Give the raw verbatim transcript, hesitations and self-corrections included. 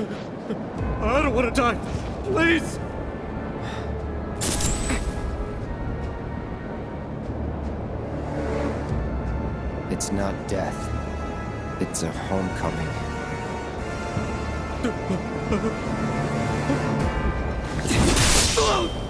I don't want to die. Please. It's not death. It's a homecoming. Oh!